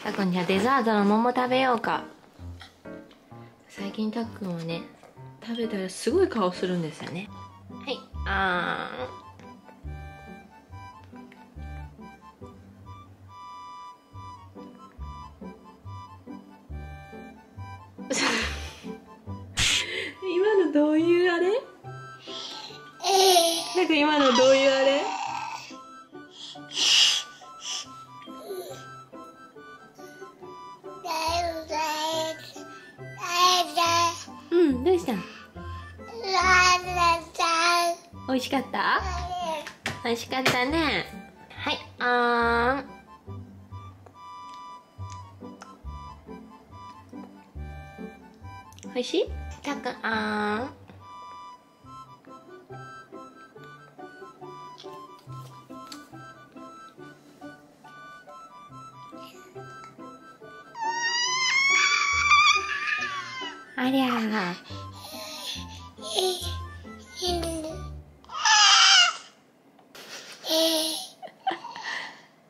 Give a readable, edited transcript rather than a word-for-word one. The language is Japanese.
たっくんじゃあデザートの桃食べようか。最近たっくんはね、食べたらすごい顔するんですよね。はい、今のどういうあれ？なんか今のどういうあれ？うん、どうした？美味しかった？美味しかったね。はい、美味しい？たっくん、ありゃー。